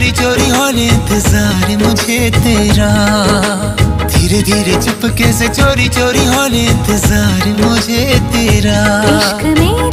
चोरी चोरी हौले इंतजार मुझे तेरा, धीरे धीरे चुपके से चोरी चोरी हौले इंतजार मुझे तेरा। इश्क में